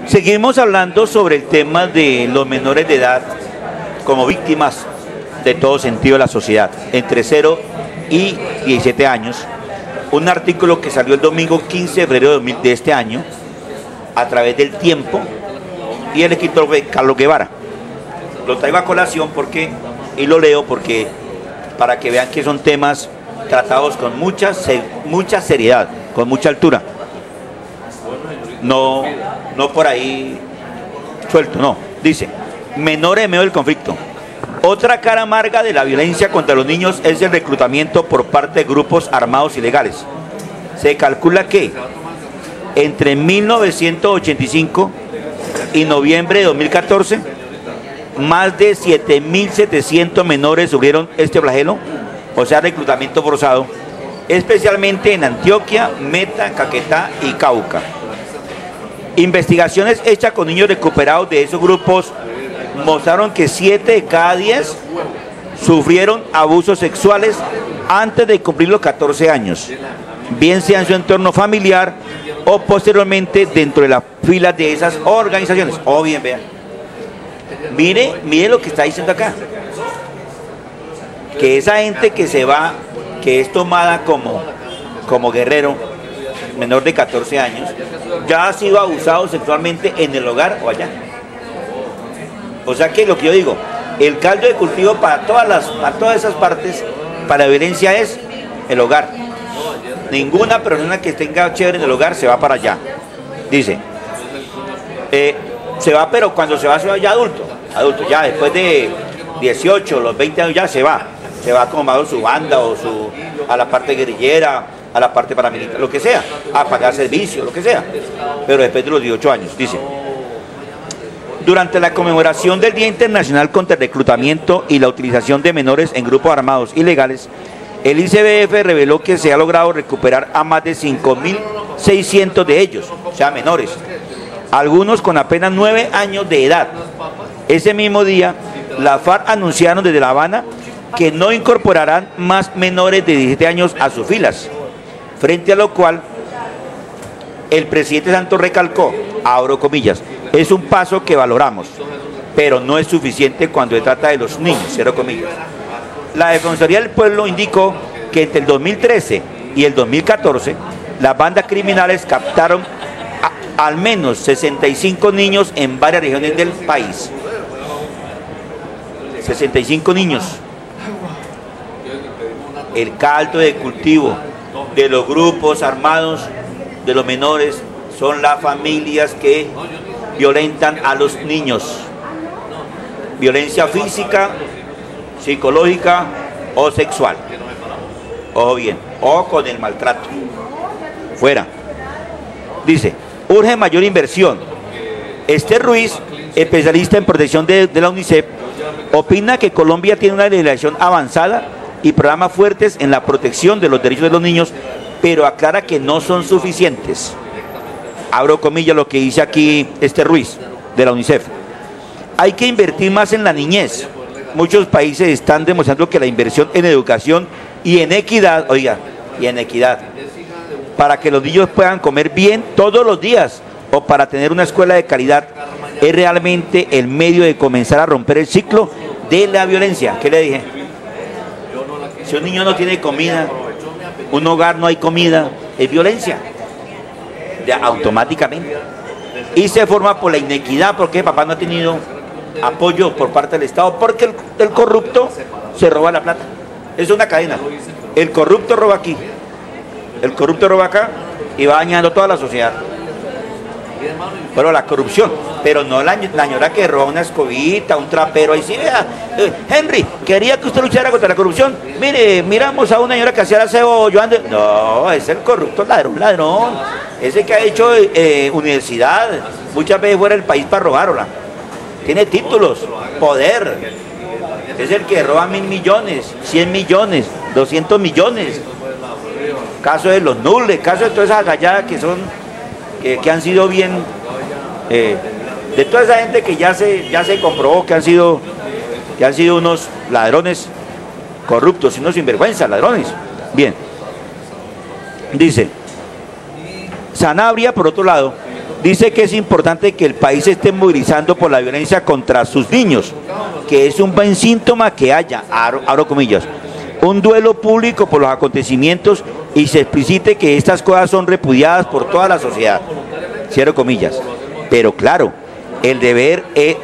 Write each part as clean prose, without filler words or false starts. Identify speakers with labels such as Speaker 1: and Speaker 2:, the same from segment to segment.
Speaker 1: Seguimos hablando sobre el tema de los menores de edad como víctimas de todo sentido de la sociedad, entre 0 y 17 años. Un artículo que salió el domingo 15 de febrero de este año, a través del Tiempo, y el escritor fue Carlos Guevara. Lo traigo a colación porque, y lo leo porque, para que vean que son temas tratados con mucha seriedad, con mucha altura. No por ahí suelto, no. Dice, menores en medio del conflicto. Otra cara amarga de la violencia contra los niños es el reclutamiento por parte de grupos armados ilegales. Se calcula que entre 1985 y noviembre de 2014, más de 7.700 menores sufrieron este flagelo, o sea, reclutamiento forzado, especialmente en Antioquia, Meta, Caquetá y Cauca. Investigaciones hechas con niños recuperados de esos grupos mostraron que 7 de cada 10 sufrieron abusos sexuales antes de cumplir los 14 años, bien sea en su entorno familiar o posteriormente dentro de las filas de esas organizaciones. O bien, vean, mire lo que está diciendo acá, que esa gente que se va, que es tomada como guerrero, menor de 14 años, ya ha sido abusado sexualmente en el hogar o allá. O sea que lo que yo digo, el caldo de cultivo para todas esas partes, para la violencia, es el hogar. Ninguna persona que tenga chévere en el hogar se va para allá. Dice, se va, pero cuando se va ya adulto, ya después de 18, los 20 años ya se va como a su banda o a la parte guerrillera, a la parte paramilitar, lo que sea, a pagar servicio, lo que sea, pero después de los 18 años, dice. Durante la conmemoración del Día Internacional contra el Reclutamiento y la Utilización de Menores en Grupos Armados Ilegales, el ICBF reveló que se ha logrado recuperar a más de 5.600 de ellos, o sea, menores, algunos con apenas 9 años de edad. Ese mismo día, la FARC anunciaron desde La Habana que no incorporarán más menores de 17 años a sus filas, frente a lo cual el presidente Santos recalcó, abro comillas, es un paso que valoramos, pero no es suficiente cuando se trata de los niños, cierro comillas. La Defensoría del Pueblo indicó que entre el 2013 y el 2014, las bandas criminales captaron al menos 65 niños en varias regiones del país. 65 niños. El caldo de cultivo de los grupos armados de los menores son las familias que violentan a los niños. Violencia física, psicológica o sexual. Ojo bien, o con el maltrato. Fuera. Dice, urge mayor inversión. Esther Ruiz, especialista en protección de la UNICEF, opina que Colombia tiene una legislación avanzada y programas fuertes en la protección de los derechos de los niños, pero aclara que no son suficientes. Abro comillas lo que dice aquí Esther Ruiz, de la UNICEF. Hay que invertir más en la niñez. Muchos países están demostrando que la inversión en educación y en equidad, para que los niños puedan comer bien todos los días o para tener una escuela de calidad, es realmente el medio de comenzar a romper el ciclo de la violencia. ¿Qué le dije? Si un niño no tiene comida, un hogar no hay comida, es violencia, ya automáticamente. Y se forma por la inequidad, porque papá no ha tenido apoyo por parte del Estado, porque el corrupto se roba la plata. Es una cadena. El corrupto roba aquí, el corrupto roba acá y va dañando toda la sociedad. Pero la corrupción, pero no la señora que roba una escobita, un trapero, ahí sí, vea, Henry, quería que usted luchara contra la corrupción. Mire, miramos a una señora que hacía el aseo, yo ando. No, es el corrupto ladrón, ese que ha hecho universidad, muchas veces fuera del país para robarla. Tiene títulos, poder, es el que roba 1.000 millones, 100 millones, 200 millones. Caso de los nules, caso de todas esas galladas que han sido bien, de toda esa gente que ya se comprobó que han sido unos ladrones corruptos y unos sinvergüenzas, ladrones. Bien, dice Sanabria, por otro lado, Dice que es importante que el país se esté movilizando por la violencia contra sus niños, que es un buen síntoma que haya, abro comillas, un duelo público por los acontecimientos y se explicite que estas cosas son repudiadas por toda la sociedad, cierro comillas. Pero claro, el deber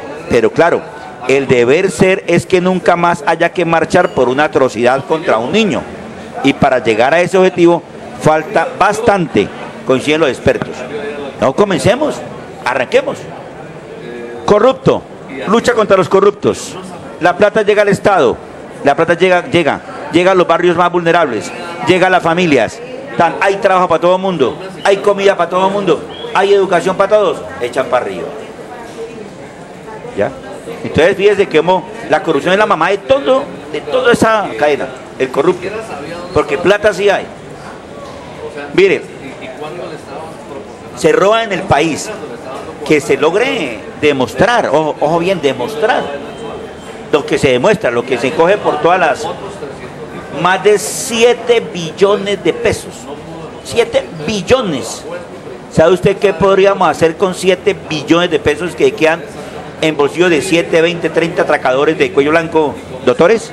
Speaker 1: ser es que nunca más haya que marchar por una atrocidad contra un niño. Y para llegar a ese objetivo falta bastante, coinciden los expertos. No comencemos, arranquemos. Corrupto, lucha contra los corruptos. La plata llega al Estado, la plata llega a los barrios más vulnerables, llega a las familias. Hay trabajo para todo el mundo, hay comida para todo el mundo, hay educación para todos, echan para arriba. ¿Ya? Entonces fíjense que la corrupción es la mamá de toda esa cadena, el corrupto, porque plata sí hay. Mire, se roba en el país, que se logre demostrar, ojo bien, demostrar lo que se demuestra, lo que se coge por todas las, más de 7 billones de pesos, 7 billones. ¿Sabe usted qué podríamos hacer con 7 billones de pesos que quedan en bolsillo de 7, 20, 30 atracadores de cuello blanco, doctores?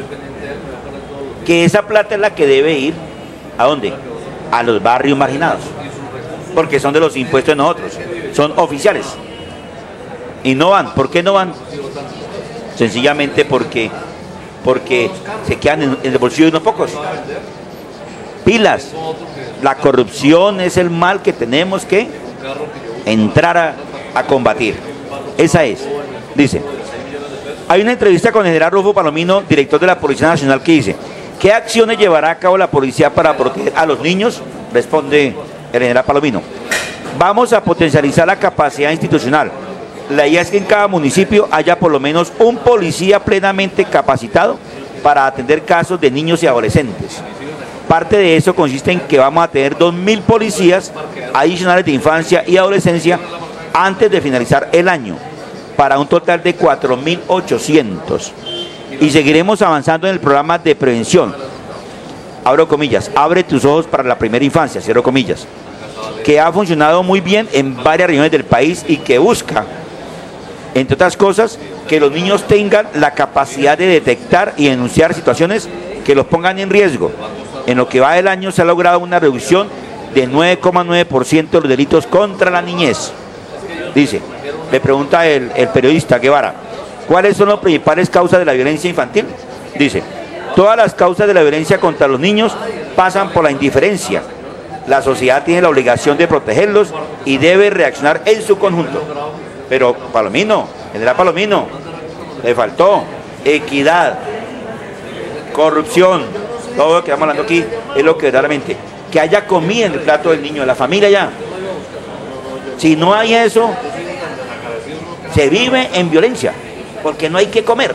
Speaker 1: Que esa plata es la que debe ir, ¿a dónde? A los barrios marginados, porque son de los impuestos de nosotros, son oficiales. Y no van, ¿por qué no van? Sencillamente porque se quedan en el bolsillo de unos pocos. Pilas, la corrupción es el mal que tenemos que entrar a combatir. Esa es. Dice, hay una entrevista con el general Rufo Palomino, director de la Policía Nacional, que dice: ¿qué acciones llevará a cabo la policía para proteger a los niños? Responde el general Palomino: vamos a potencializar la capacidad institucional. La idea es que en cada municipio haya por lo menos un policía plenamente capacitado para atender casos de niños y adolescentes. Parte de eso consiste en que vamos a tener 2.000 policías adicionales de infancia y adolescencia antes de finalizar el año, para un total de 4.800. Y seguiremos avanzando en el programa de prevención, abro comillas, abre tus ojos para la primera infancia, cierro comillas, que ha funcionado muy bien en varias regiones del país y que busca, entre otras cosas, que los niños tengan la capacidad de detectar y denunciar situaciones que los pongan en riesgo. En lo que va del año se ha logrado una reducción de 9,9% de los delitos contra la niñez. Dice, le pregunta el periodista Guevara, ¿cuáles son las principales causas de la violencia infantil? Dice, todas las causas de la violencia contra los niños pasan por la indiferencia. La sociedad tiene la obligación de protegerlos y debe reaccionar en su conjunto. Pero Palomino, general Palomino, le faltó equidad, corrupción, todo lo que estamos hablando aquí es lo que verdaderamente, que haya comida en el plato del niño, de la familia ya. Si no hay eso, se vive en violencia, porque no hay que comer.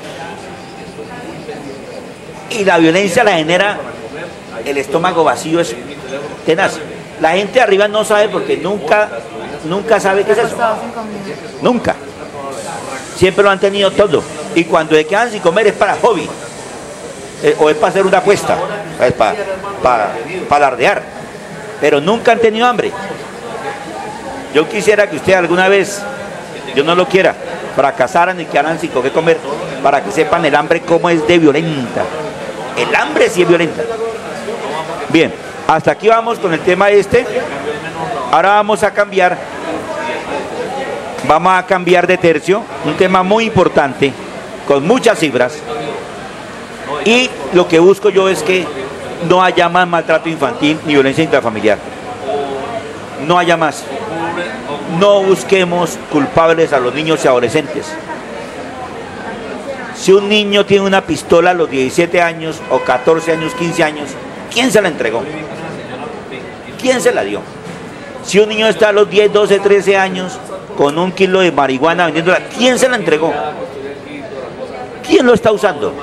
Speaker 1: Y la violencia la genera el estómago vacío, es tenaz. La gente de arriba no sabe porque nunca sabe qué es eso. Nunca. Siempre lo han tenido todo. Y cuando se quedan sin comer es para hobby. O es para hacer una apuesta. Es para alardear. Pero nunca han tenido hambre. Yo quisiera que usted alguna vez, yo no lo quiera, fracasaran y quedaran sin qué comer, para que sepan el hambre cómo es de violenta. El hambre sí es violenta. Bien, hasta aquí vamos con el tema este. Ahora vamos a cambiar de tercio, un tema muy importante, con muchas cifras. Y lo que busco yo es que no haya más maltrato infantil ni violencia intrafamiliar. No haya más. No busquemos culpables a los niños y adolescentes. Si un niño tiene una pistola a los 17 años o 14 años, 15 años, ¿quién se la entregó? ¿Quién se la dio? Si un niño está a los 10, 12, 13 años con 1 kilo de marihuana vendiéndola, ¿quién se la entregó? ¿Quién lo está usando?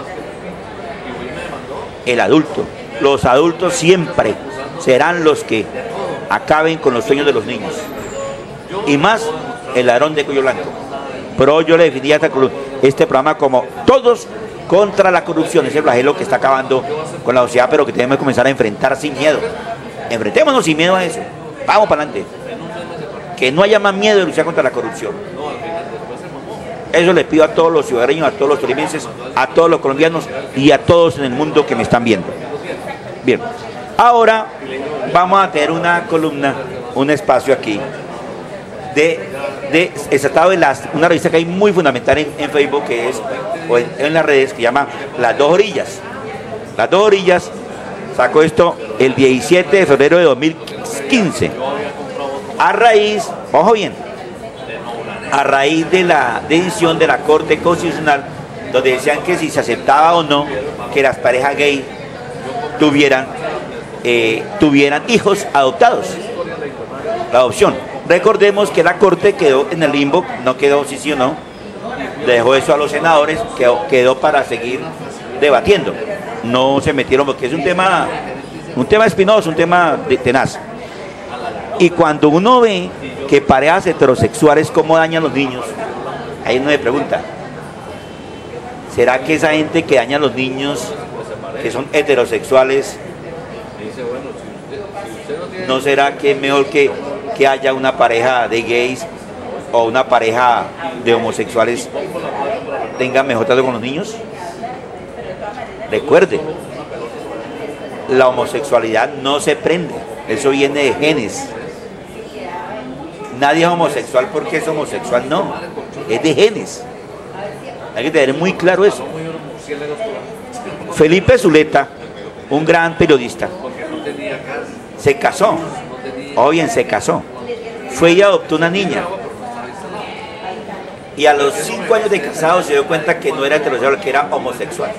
Speaker 1: El adulto. Los adultos siempre serán los que acaben con los sueños de los niños. Y más el ladrón de cuello blanco. Pero yo le definiría este programa como todos contra la corrupción, ese flagelo que está acabando con la sociedad, pero que tenemos que comenzar a enfrentar sin miedo. Enfrentémonos sin miedo a eso. Vamos para adelante. que no haya más miedo de luchar contra la corrupción. Eso les pido a todos los ciudadanos, a todos los tolimenses, a todos los colombianos y a todos en el mundo que me están viendo. Bien, ahora vamos a tener una columna, un espacio aquí de extratado de una revista que hay muy fundamental en Facebook, que es, o en las redes, que se llama Las Dos Orillas. Las Dos Orillas sacó esto el 17 de febrero de 2015. A raíz, ojo bien, a raíz de la decisión de la Corte Constitucional, donde decían que si se aceptaba o no que las parejas gay tuvieran hijos adoptados, la adopción. Recordemos que la Corte quedó en el limbo, no quedó sí o no, dejó eso a los senadores, quedó para seguir debatiendo. No se metieron porque es un tema espinoso, un tema tenaz. Y cuando uno ve que parejas heterosexuales cómo dañan a los niños, ahí uno se pregunta, ¿será que esa gente que daña a los niños, que son heterosexuales, no será que es mejor que haya una pareja de gays o una pareja de homosexuales tenga mejor trato con los niños? Recuerde, la homosexualidad no se prende, eso viene de genes. Nadie es homosexual porque es homosexual, no, es de genes. Hay que tener muy claro eso. Felipe Zuleta, un gran periodista, se casó, o bien se casó, fue y adoptó una niña. Y a los 5 años de casado se dio cuenta que no era heterosexual, que era homosexual.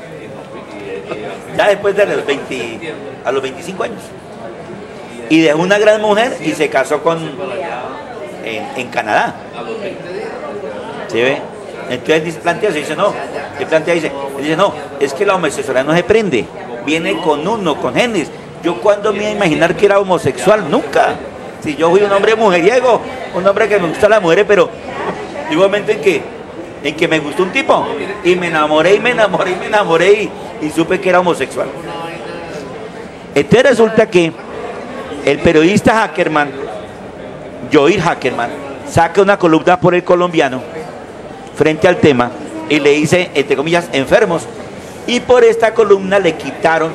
Speaker 1: Ya después de a los 25 años. Y dejó una gran mujer y se casó en Canadá. ¿Sí ve? Entonces plantea, dice no, dice no, es que la homosexualidad no se prende, viene con genes. Yo cuando me iba a imaginar que era homosexual, nunca. Si yo fui un hombre mujeriego, un hombre que me gusta las mujeres, pero igualmente en que me gustó un tipo y me enamoré y supe que era homosexual. Entonces resulta que el periodista Hackerman, Joir Hackerman, saca una columna por El Colombiano frente al tema y le dice, entre comillas, enfermos, y por esta columna le quitaron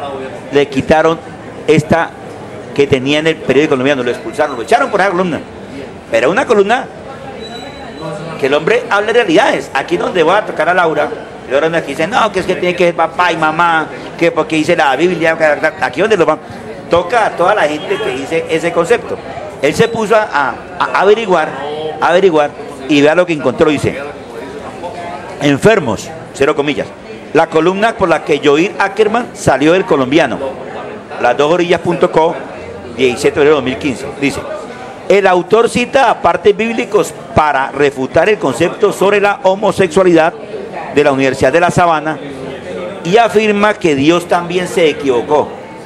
Speaker 1: esta que tenía en el periódico colombiano, lo expulsaron, lo echaron por esa columna. Pero una columna que el hombre hable de realidades. Aquí donde voy a tocar a Laura, aquí dice, no, que es que tiene que ser papá y mamá, que porque dice la Biblia, aquí donde lo van, toca a toda la gente que dice ese concepto. Él se puso a averiguar y vea lo que encontró, dice, enfermos, cero comillas. La columna por la que Joir Ackerman salió del Colombiano, lasdosorillas.co, 17 de febrero de 2015, dice, el autor cita a partes bíblicos para refutar el concepto sobre la homosexualidad de la Universidad de La Sabana y afirma que Dios también se equivocó.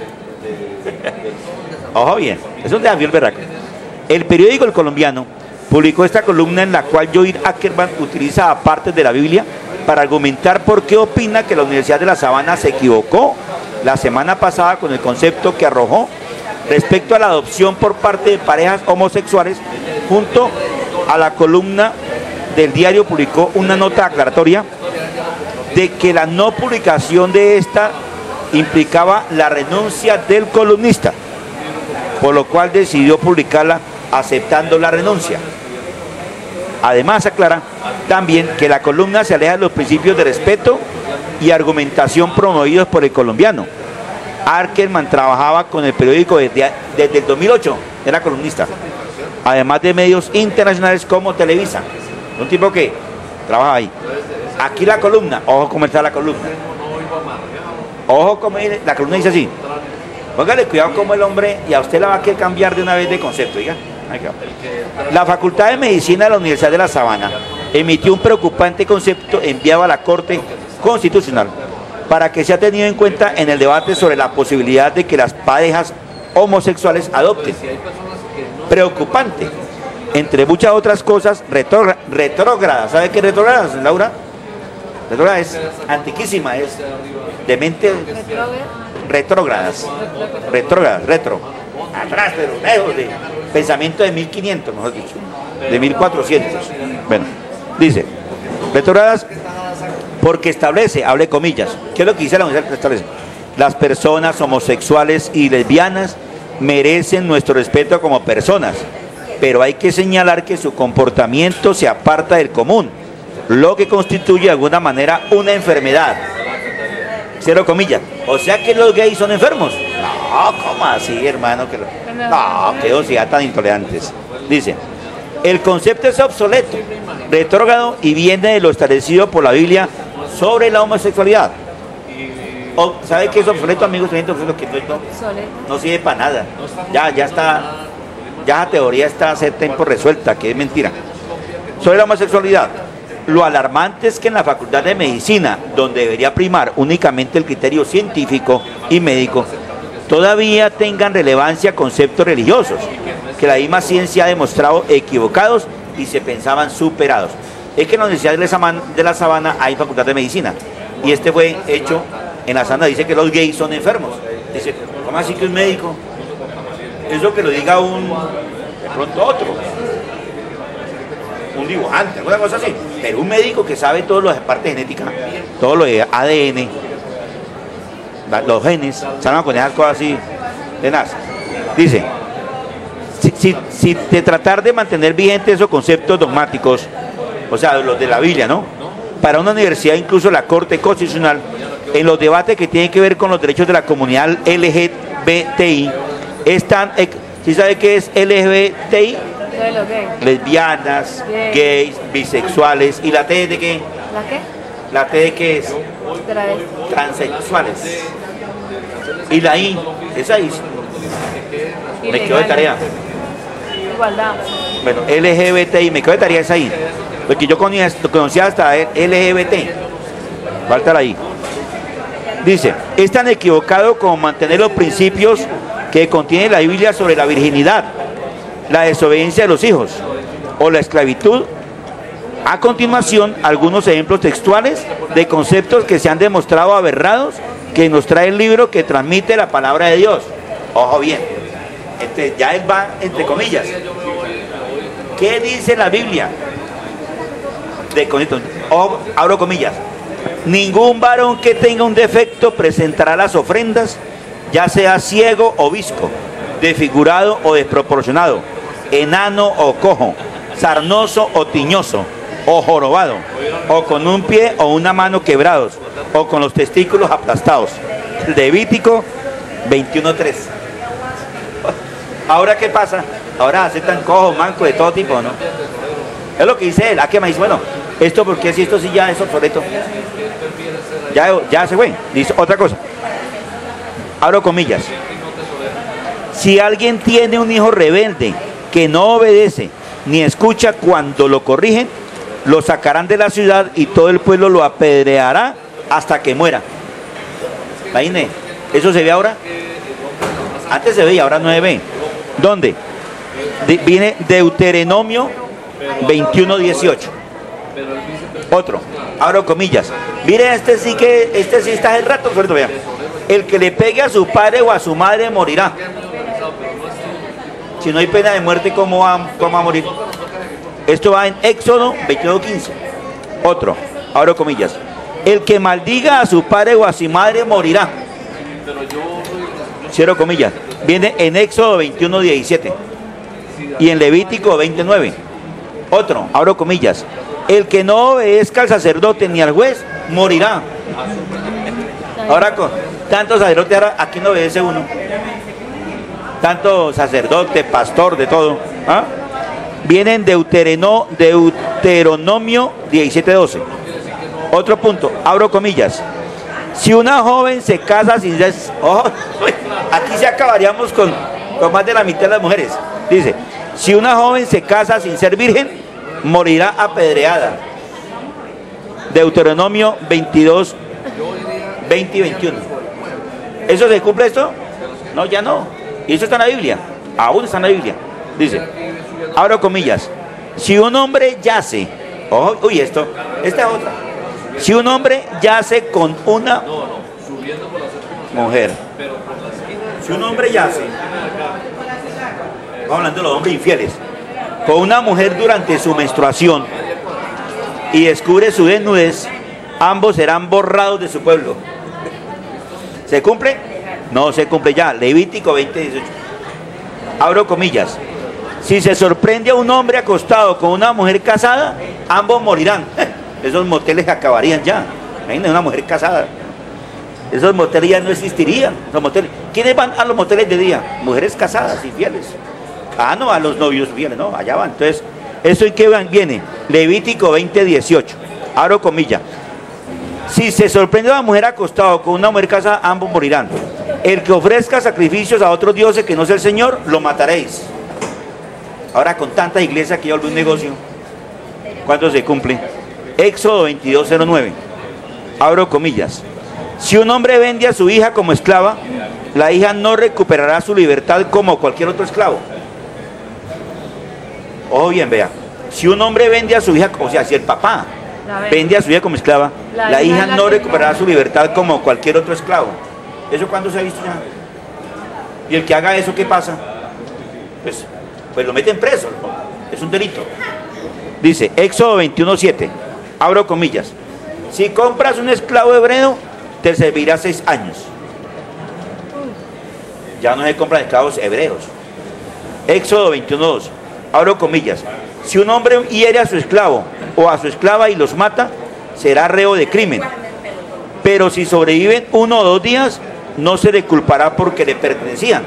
Speaker 1: Ojo bien, es un desafío el berraco. El periódico El Colombiano publicó esta columna en la cual Joir Ackerman utiliza partes de la Biblia para argumentar por qué opina que la Universidad de La Sabana se equivocó la semana pasada con el concepto que arrojó respecto a la adopción por parte de parejas homosexuales. Junto a la columna del diario publicó una nota aclaratoria de que la no publicación de esta implicaba la renuncia del columnista, por lo cual decidió publicarla aceptando la renuncia. Además aclara también que la columna se aleja de los principios de respeto y argumentación promovidos por El Colombiano. Ackerman trabajaba con el periódico desde el 2008, era columnista, además de medios internacionales como Televisa, un tipo que trabaja ahí. Aquí la columna, ojo cómo está la columna, ojo cómo la columna dice así, póngale cuidado como el hombre, y a usted la va a querer cambiar de una vez de concepto, diga. La Facultad de Medicina de la Universidad de La Sabana emitió un preocupante concepto enviado a la Corte Constitucional para que sea tenido en cuenta en el debate sobre la posibilidad de que las parejas homosexuales adopten. Preocupante, entre muchas otras cosas, retrógrada. ¿Sabe qué es retrógrada, Laura? Retrógrada es antiquísima, es de mente retro. atrás, pero lejos de pensamiento de 1500, mejor dicho, de 1400. Bueno, dice, retrógradas porque establece, hable comillas, ¿qué es lo que dice la universidad que establece? Las personas homosexuales y lesbianas merecen nuestro respeto como personas, pero hay que señalar que su comportamiento se aparta del común, lo que constituye de alguna manera una enfermedad. Cierro comillas. O sea que los gays son enfermos. No, ¿cómo así, hermano? No, qué sociedad tan intolerantes. Dice, el concepto es obsoleto, retrógrado y viene de lo establecido por la Biblia sobre la homosexualidad. ¿Sabe qué es obsoleto, amigos? No sirve para nada. Ya está, ya la teoría está hace tiempo resuelta, que es mentira. Sobre la homosexualidad, lo alarmante es que en la Facultad de Medicina, donde debería primar únicamente el criterio científico y médico, todavía tengan relevancia conceptos religiosos, que la misma ciencia ha demostrado equivocados y se pensaban superados. Es que en la Universidad de la Sabana hay Facultad de Medicina, y este fue hecho en la Sabana, dice que los gays son enfermos. Dice, ¿cómo así que un médico? Eso que lo diga de pronto otro, un dibujante, alguna cosa así, pero un médico que sabe todo lo de parte genética, todo lo de ADN, los genes, se van a poner cosas así de nada. Dice, si de tratar de mantener vigentes esos conceptos dogmáticos, o sea, los de la Biblia, ¿no? Para una universidad, incluso la Corte Constitucional, en los debates que tienen que ver con los derechos de la comunidad LGBTI, están, ¿sí sabe qué es LGBTI? Lesbianas, gays, bisexuales. ¿Y la T de qué?
Speaker 2: ¿La qué?
Speaker 1: ¿La T de qué es? Transexuales. ¿Y la I? Esa I. Me quedo de tarea.
Speaker 2: Igualdad.
Speaker 1: Bueno, LGBTI, me quedo de tarea esa I. Porque yo conocía hasta LGBT. Falta la I. Dice, es tan equivocado como mantener los principios que contiene la Biblia sobre la virginidad, la desobediencia de los hijos o la esclavitud. A continuación, algunos ejemplos textuales de conceptos que se han demostrado aberrados que nos trae el libro que transmite la palabra de Dios. Ojo bien, ya él va entre comillas. ¿Qué dice la Biblia? Abro comillas. Ningún varón que tenga un defecto presentará las ofrendas, ya sea ciego o visco, desfigurado o desproporcionado, enano o cojo, sarnoso o tiñoso, o jorobado, o con un pie o una mano quebrados, o con los testículos aplastados. Levítico 21:3. Ahora, ¿qué pasa? Ahora aceptan cojos, mancos, de todo tipo, ¿no? Es lo que dice él. ¿A qué me dice? Bueno, esto porque si esto sí ya es obsoleto. Ya se fue. Dice otra cosa. Abro comillas. Si alguien tiene un hijo rebelde que no obedece ni escucha cuando lo corrigen, lo sacarán de la ciudad y todo el pueblo lo apedreará hasta que muera. Imagínate, ¿eso se ve ahora? Antes se veía, ahora no se ve. ¿Dónde? Viene Deuteronomio 21:18. Otro, abro comillas. Mire, este sí está el rato, suelto, vea. El que le pegue a su padre o a su madre morirá. Si no hay pena de muerte, ¿cómo va a morir? Esto va en Éxodo 21:15. Otro, abro comillas. El que maldiga a su padre o a su madre morirá. Cierro comillas. Viene en Éxodo 21:17 y en Levítico 29. Otro, abro comillas. El que no obedezca al sacerdote ni al juez morirá. Ahora con tantos sacerdotes, ahora aquí no obedece uno. Tanto sacerdote, pastor, de todo. ¿Ah? Viene en Deuteronomio 17:12. Otro punto, abro comillas. Si una joven se casa sin ser... Oh, aquí se acabaríamos con más de la mitad de las mujeres. Dice, si una joven se casa sin ser virgen, morirá apedreada. Deuteronomio 22, 20 y 21. ¿Eso se cumple esto? No, ya no. Y eso está en la Biblia. Aún está en la Biblia. Dice, abro comillas. Si un hombre yace... Oh, uy, esta es otra. Si un hombre yace con una mujer, si un hombre yace Estamos hablando de los hombres infieles, con una mujer durante su menstruación y descubre su desnudez, ambos serán borrados de su pueblo. ¿Se cumple? No se cumple ya. Levítico 20:18. Abro comillas. Si se sorprende a un hombre acostado con una mujer casada, ambos morirán. Esos moteles acabarían ya. Imagínense una mujer casada. Esos moteles ya no existirían. Los moteles. ¿Quiénes van a los moteles de día? Mujeres casadas, infieles. Ah, no, a los novios fieles, no, allá van. Entonces, ¿eso en qué viene? Levítico 20:18. Abro comillas. Si se sorprende a una mujer acostado con una mujer casada, ambos morirán. El que ofrezca sacrificios a otros dioses que no sea el Señor, lo mataréis. Ahora con tantas iglesias que ya volvió un negocio, ¿cuándo se cumple? Éxodo 22:09. Abro comillas. Si un hombre vende a su hija como esclava, la hija no recuperará su libertad como cualquier otro esclavo. Ojo bien, vea. Si un hombre vende a su hija, o sea, si el papá vende a su hija como esclava, la hija no recuperará su libertad como cualquier otro esclavo. ¿Eso cuándo se ha visto ya? Y el que haga eso, ¿qué pasa? Pues lo meten preso, ¿no? Es un delito. Dice, Éxodo 21:7, abro comillas. Si compras un esclavo hebreo, te servirá 6 años. Ya no se compran esclavos hebreos. Éxodo 21:2, abro comillas. Si un hombre hiere a su esclavo o a su esclava y los mata, será reo de crimen. Pero si sobreviven 1 o 2 días, no se le culpará porque le pertenecían.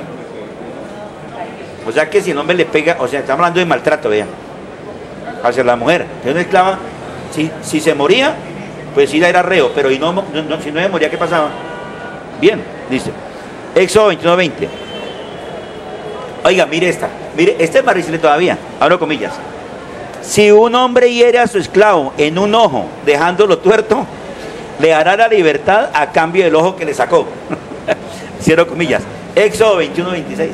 Speaker 1: O sea que si el hombre le pega, o sea, estamos hablando de maltrato, vean, hacia la mujer. Que una esclava, si se moría, pues sí era reo, pero si no se moría, ¿qué pasaba? Bien, dice. Éxodo 21:20. Oiga, mire esta es más reciente todavía, abro comillas. Si un hombre hiere a su esclavo en un ojo, dejándolo tuerto, le hará la libertad a cambio del ojo que le sacó. Cierro comillas. Éxodo 21:26.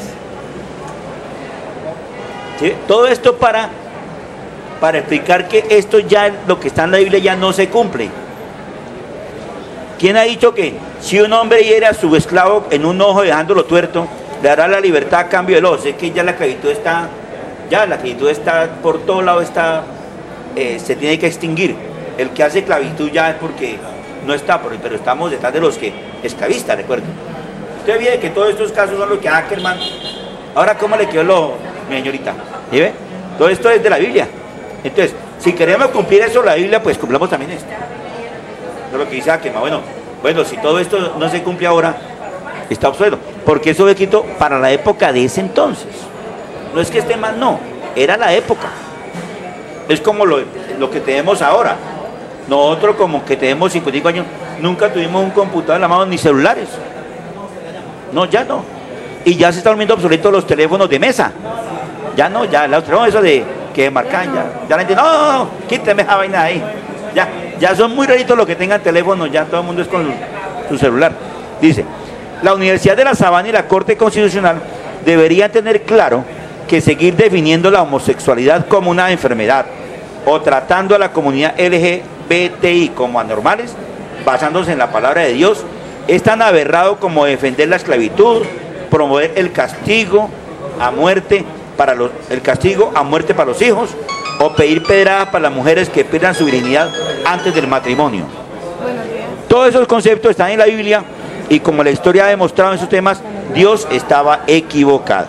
Speaker 1: ¿Sí? Todo esto para explicar que esto ya, lo que está en la Biblia ya no se cumple. ¿Quién ha dicho que si un hombre hiere a su esclavo en un ojo dejándolo tuerto, le hará la libertad a cambio del ojo? Es que ya la esclavitud está por todos lados, se tiene que extinguir. El que hace esclavitud ya es porque no está, pero estamos detrás de los que esclavistas, recuerden. Usted ve que todos estos casos son los que Ackerman. Ahora, ¿cómo le quedó el ojo, mi señorita? ¿Sí ve? Todo esto es de la Biblia. Entonces, si queremos cumplir eso la Biblia, pues cumplamos también esto. Eso es lo que dice Ackerman. Bueno, si todo esto no se cumple ahora, está obsoleto. Porque eso fue escrito para la época de ese entonces. No es que esté mal, no. Era la época. Es como lo que tenemos ahora. Nosotros, como que tenemos 55 años, nunca tuvimos un computador en la mano ni celulares. No, ya no. Y ya se están volviendo obsoletos los teléfonos de mesa. Ya no, ya los teléfonos eso de que marcan, ya la gente, no, quíteme esa vaina ahí. Ya son muy raritos los que tengan teléfono, ya todo el mundo es con su celular. Dice, la Universidad de La Sabana y la Corte Constitucional deberían tener claro que seguir definiendo la homosexualidad como una enfermedad o tratando a la comunidad LGBTI como anormales, basándose en la palabra de Dios, es tan aberrado como defender la esclavitud, promover el castigo a muerte para los hijos o pedir pedradas para las mujeres que pierdan su virginidad antes del matrimonio. Todos esos conceptos están en la Biblia y como la historia ha demostrado en esos temas, Dios estaba equivocado.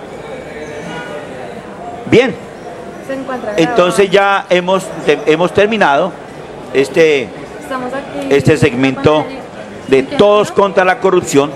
Speaker 1: Bien, entonces ya hemos terminado este segmento de todos contra la corrupción,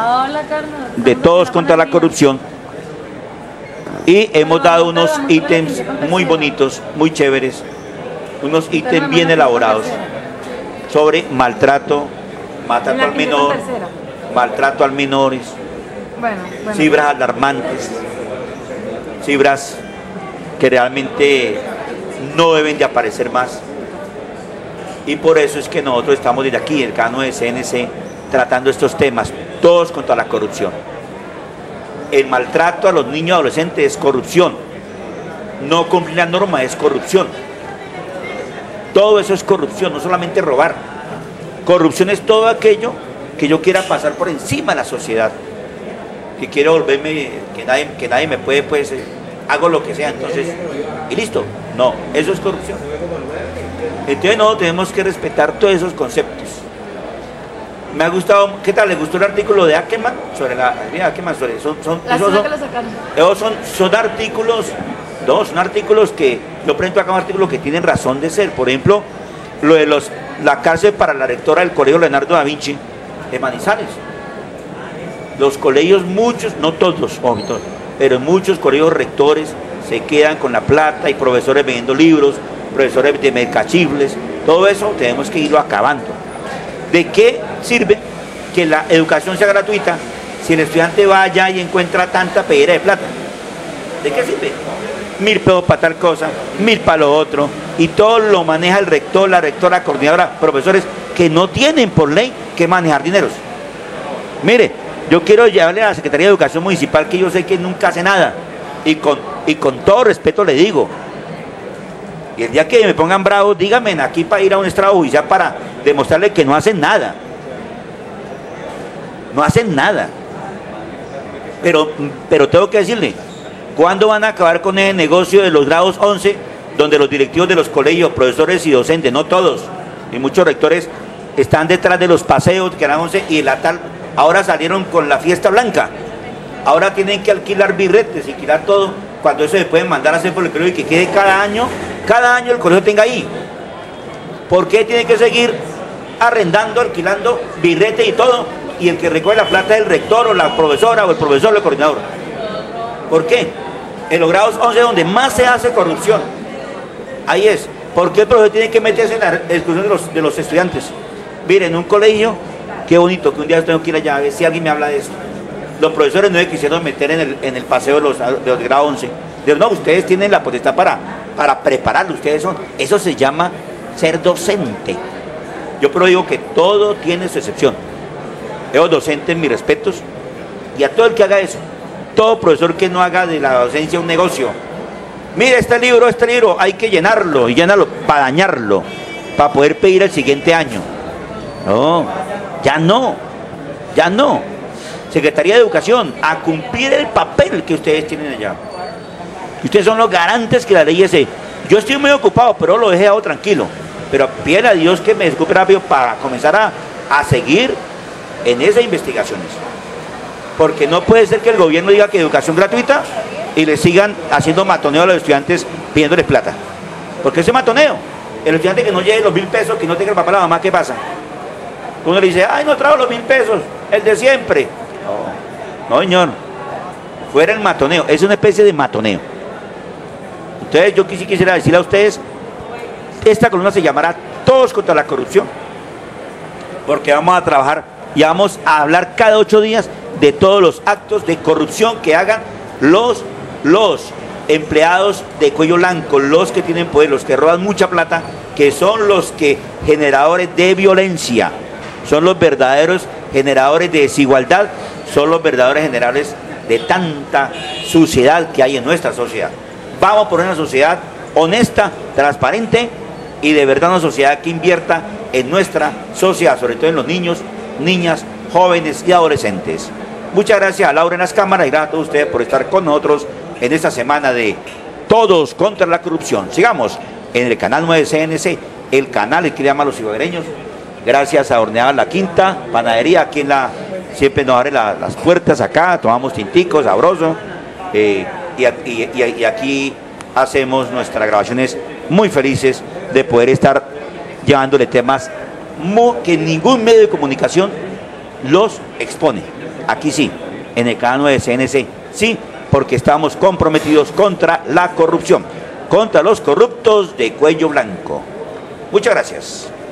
Speaker 1: y hemos dado unos ítems muy bonitos, muy chéveres, unos ítems bien elaborados sobre maltrato al menor, maltrato al menores, cifras alarmantes, cifras que realmente no deben de aparecer más. Y por eso es que nosotros estamos desde aquí, el Cano de CNC, tratando estos temas, todos contra la corrupción. El maltrato a los niños y adolescentes es corrupción. No cumplir la norma es corrupción. Todo eso es corrupción, no solamente robar. Corrupción es todo aquello que yo quiera pasar por encima de la sociedad. Que quiero volverme, que nadie me puede, pues, hago lo que sea, entonces, y listo. No, eso es corrupción. Entonces no, tenemos que respetar todos esos conceptos. Me ha gustado, ¿qué tal? ¿Le gustó el artículo de Ackerman? Sobre la Ackerman, sobre, son artículos, son artículos que, yo presento acá un artículo que tienen razón de ser. Por ejemplo, lo de la cárcel para la rectora del colegio Leonardo da Vinci de Manizales. Los colegios, muchos, no todos, pero muchos colegios rectores se quedan con la plata y profesores vendiendo libros, profesores de mercachifles, todo eso tenemos que irlo acabando. ¿De qué sirve que la educación sea gratuita si el estudiante va allá y encuentra tanta pedera de plata? ¿De qué sirve? 1000 pesos para tal cosa, 1000 para lo otro, y todo lo maneja el rector, la rectora, la coordinadora, profesores que no tienen por ley que manejar dineros. Mire, yo quiero llevarle a la Secretaría de Educación Municipal, que yo sé que nunca hace nada, y con todo respeto le digo, y el día que me pongan bravos, díganme aquí para ir a un estrado judicial para demostrarle que no hacen nada. No hacen nada. Pero tengo que decirle, ¿cuándo van a acabar con el negocio de los grados 11, donde los directivos de los colegios, profesores y docentes, no todos, y muchos rectores, están detrás de los paseos que eran 11 y la tal, ahora salieron con la fiesta blanca? Ahora tienen que alquilar birretes y alquilar todo, cuando eso se pueden mandar a hacer por el colegio y que quede cada año el colegio tenga ahí. ¿Por qué tiene que seguir arrendando, alquilando birrete y todo? Y el que recoge la plata es el rector o la profesora o el profesor o el coordinador. ¿Por qué? En los grados 11 donde más se hace corrupción. Ahí es. ¿Por qué el profesor tiene que meterse en la exclusión de los estudiantes? Miren, en un colegio, qué bonito, que un día tengo que ir allá a ver si alguien me habla de esto. Los profesores no se quisieron meter en el paseo de los grados 11. Dijeron, no, ustedes tienen la potestad para prepararlo, ustedes son. Eso se llama ser docente. Yo pero digo que todo tiene su excepción. Los docentes, mis respetos, y a todo el que haga eso, todo profesor que no haga de la docencia un negocio. Mire, este libro hay que llenarlo, y llenarlo para dañarlo, para poder pedir el siguiente año. No, ya no. Secretaría de Educación, a cumplir el papel que ustedes tienen allá. Ustedes son los garantes que la ley es. Yo estoy muy ocupado, pero lo he dejado tranquilo. Pero pídele a Dios que me descupe rápido para comenzar a seguir en esas investigaciones. Porque no puede ser que el gobierno diga que educación gratuita y le sigan haciendo matoneo a los estudiantes pidiéndoles plata. Porque ese matoneo, el estudiante que no lleve los 1000 pesos, que no tenga el papá o la mamá, ¿qué pasa? Uno le dice, ay, no trajo los 1000 pesos, el de siempre. No, señor, fuera el matoneo, es una especie de matoneo. Entonces yo quisiera decirle a ustedes, esta columna se llamará Todos contra la corrupción, porque vamos a trabajar y vamos a hablar cada 8 días de todos los actos de corrupción que hagan los empleados de cuello blanco, los que tienen poder, los que roban mucha plata, que son los generadores de violencia, son los verdaderos generadores de desigualdad, son los verdaderos generadores de tanta suciedad que hay en nuestra sociedad. Vamos por una sociedad honesta, transparente y de verdad una sociedad que invierta en nuestra sociedad, sobre todo en los niños, niñas, jóvenes y adolescentes. Muchas gracias a Laura en las cámaras y gracias a todos ustedes por estar con nosotros en esta semana de Todos contra la Corrupción. Sigamos en el canal 9 CNC, el canal que llama a los ibaguereños. Gracias a Horneadas La Quinta, panadería, aquí siempre nos abre las puertas acá, tomamos tinticos, sabroso, y aquí hacemos nuestras grabaciones muy felices de poder estar llevándole temas que ningún medio de comunicación los expone. Aquí sí, en el canal 9 CNC, sí, porque estamos comprometidos contra la corrupción, contra los corruptos de cuello blanco. Muchas gracias.